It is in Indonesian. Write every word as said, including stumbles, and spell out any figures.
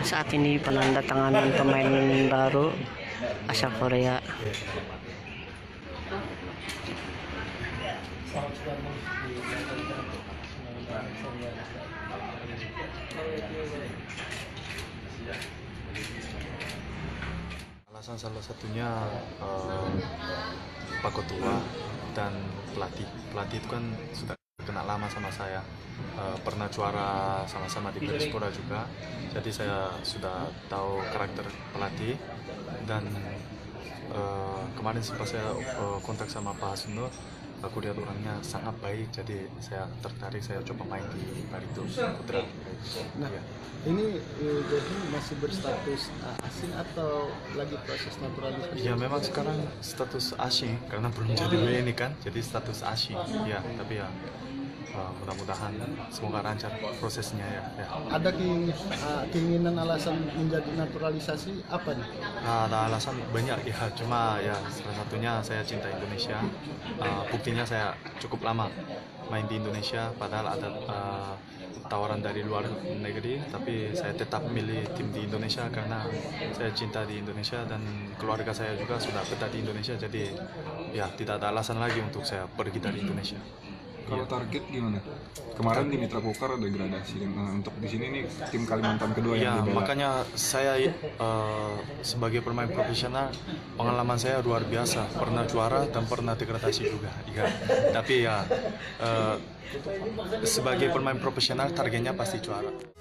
Saat ini penandatanganan pemain baru asal Korea. Alasan salah satunya uh, Pak Ketua dan pelatih. Pelatih itu kan sudah kenal lama sama saya, uh, pernah juara sama-sama di Persipura juga. Jadi saya sudah tahu karakter pelatih dan uh, kemarin sempat saya uh, kontak sama Pak Hasuno. Aku lihat orangnya sangat baik, jadi saya tertarik, saya coba main di Barito Putra. Nah, ya. ini eh, jadi masih berstatus uh, asing atau lagi proses naturalisasi? Ya memang sekarang status asing karena belum jadi W N I kan, jadi status asing. Ya, tapi ya uh, mudah-mudahan semoga lancar prosesnya ya. ya. Ada keing- uh, keinginan alasan menjadi naturalisasi apa nih? Nah, ada alasan banyak ya, cuma ya salah satunya saya cinta Indonesia. Uh, buktinya saya cukup lama main di Indonesia, padahal ada uh, tawaran dari luar negeri, tapi saya tetap milih tim di Indonesia karena saya cinta di Indonesia dan keluarga saya juga sudah betah di Indonesia, jadi ya tidak ada alasan lagi untuk saya pergi dari Indonesia. Kalau target gimana? Kemarin di Mitra Kukar ada gradasi, nah, untuk di sini nih tim Kalimantan kedua Ya, yang dibela. makanya saya uh, sebagai pemain profesional, pengalaman saya luar biasa, pernah juara dan pernah degradasi juga. Ya. Tapi ya uh, sebagai pemain profesional targetnya pasti juara.